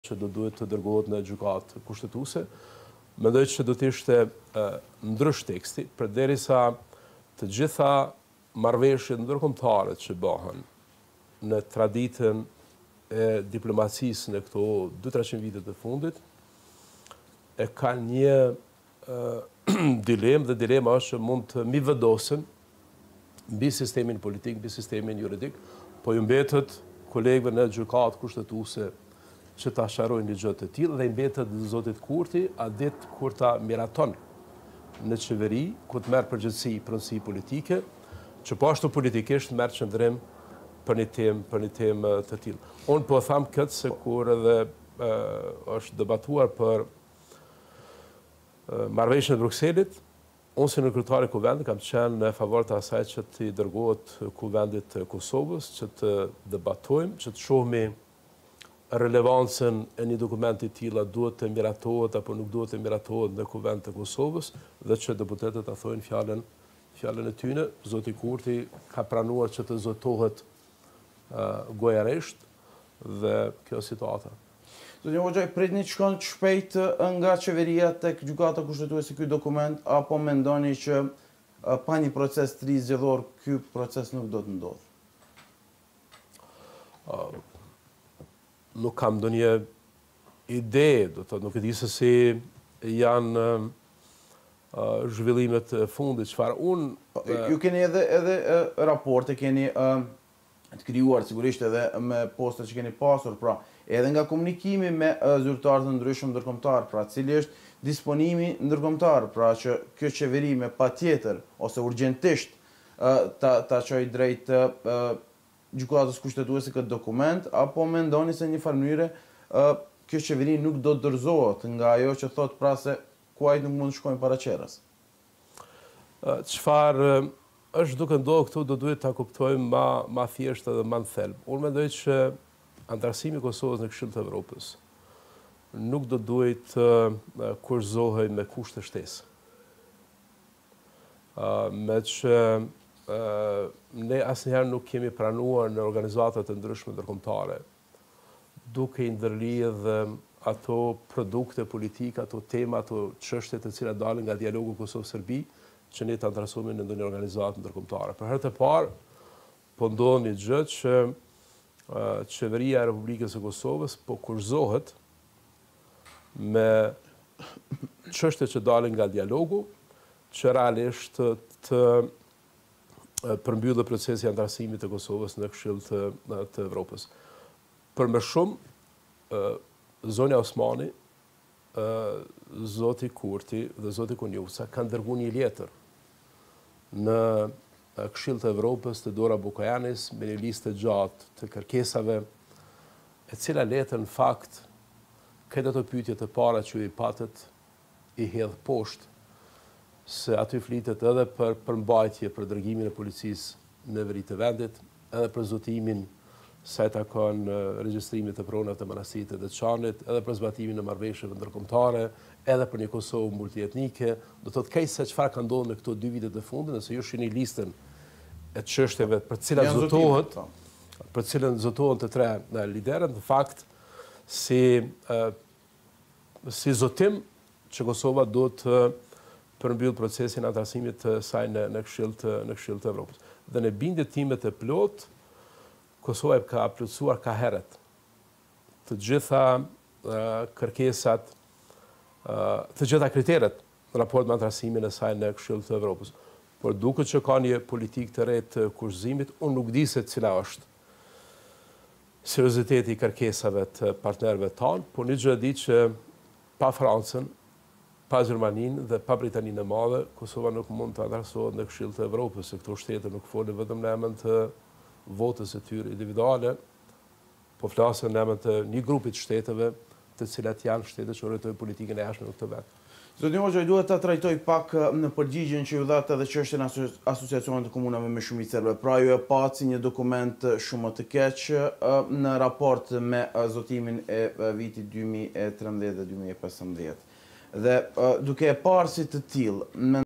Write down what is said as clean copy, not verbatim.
që do duhet të dërgohet në gjykatë kushtetuese. Mendoj që do të ishte ndrysh teksti, përderisa të gjitha marrëveshjet ndërkombëtare që bëhen në traditën e diplomacisë në këto 200-300 vite të fundit, e kanë një dilemë, dhe dilema është që mund të mi vendosen mbi sistemin politik, mbi sistemin juridik, po ju mbetet kolegëve në gjykatë kushtetuese që ta sharojnë një gjë të tillë dhe i mbetet zotit Kurti, a ditë kur ta miraton në qeveri, ku të merr përgjegjësi pronësi politike, që po ashtu politikisht merr qëndrim për një temë të tillë. Unë po tham këtë se kur edhe është debatuar për marrëveshjen e Brukselit, unë si në kryetari i kuvendit kam qenë në favor të asaj që të dërgohet kuvendit të Kosovës, që të debatojmë, që të shohmi relevancën e një dokumenti të tillë, duhet të miratohet apo nuk duhet të miratohet në kuvend të Kosovës, dhe që deputetët ta thojnë fjalën e tyre. Zoti Kurti ka pranuar që të zotohet gojarisht dhe kjo situata. Zoti Hoxha, pritni të shkon shpejt nga qeveria tek gjykata kushtetuese ky dokument, apo mendoni që pa një proces të ri zgjedhor ky proces nuk do të ndodhë? Nuk kam ndonjë ide, do të thotë, nuk e di se si janë zhvillimet e fundit, çfarë unë ju keni edhe raporte, keni të krijuar sigurisht edhe me postet që keni pasur, pra edhe nga komunikimi me zyrtarë të ndryshëm ndërkombëtar, pra cili është disponimi ndërkombëtar, pra që kjo qeveri me patjetër ose urgjentisht ta çojë drejt gjykatës kushtetuese këtë dokument, apo mendoni se një farë mënyre kjo qeveri nuk do të dorëzohet nga ajo që thot pra se kuajt nuk mund të shkojnë paraqerrës? Çfarë është duke ndodhur këtu do duhet ta kuptojmë ma thjesht edhe ma në thelb. Unë mendoj që antarësimi i Kosovës në Këshillin e Evropës nuk do duhet kurzohej me kushte shtesë. Me që ne asnjëherë nuk kemi pranuar në organizata të ndryshme ndërkombëtare duke i ndërlidhë ato produkte politike, ato tema, ato çështje të cilat dalin nga dialogu Kosovë-Serbi, që ne ta antarësohemi në ndonjë organizatë ndërkombëtare. Për herë të parë po ndodh një gjë që qeveria e Republikës së Kosovës po kurzohet me çështje që dalin nga dialogu, që realisht të përmbyllë procesi i antarësimit të Kosovës në Këshillin të Evropës. Për më shumë, zonja Osmani, zoti Kurti dhe zoti Konjuca kanë dërguar një letër në Këshillin të Evropës të Dora Bukajanis me një listë gjatë të kërkesave, e cila letër në fakt këtë ato pyetje të para që i patët i hedh poshtë, se aty flitet edhe për përmbajtje për dërgimin e policisë në veri të vendit, edhe për zotimin sa i takon regjistrimit të pronave të Manastirit të Deçanit, edhe për zbatimin e marrëveshjeve ndërkombëtare, edhe për një Kosovë multietnike. Do të thotë se çfarë ka ndodhur në këto 2 vite të fundit, nëse ju shihni listën e çështjeve për cilën zotohen të tre liderët, në fakt si zotim që Kosova do të përmbyll procesin e antarësimit të saj në Këshillin të Evropës. Dhe në bindjet time të plot, Kosova ka plotësuar ka herët të gjitha kërkesat, të gjitha kriteret në raport me antarësimin e saj në Këshillin të Evropës. Por duket që ka një politikë të re të kurrëzimit, unë nuk di se cila është serioziteti i kërkesave të partnerëve tanë, por një gjë di që pa Francën, pa Gjermaninë dhe pa Britaninë e Madhe, Kosova nuk mund të antarësohet në Këshillin të Evropës, se këto shtete nuk folin vetëm në emër të votës së tyre individuale, po flasin në emër të një grupi të shteteve, të cilat janë shtete që orientojnë politikën e jashtme në këtë vend. Zoti Hoxha, duhet ta trajtoj pak në përgjigjen që ju dhat edhe çështjen e asociacionit të komunave me shumicë serbe. Pra ju e paci një dokument shumë të keq në raport me zotimin e vitit 2013 dhe 2015. Dhe duke e parë si të tillë,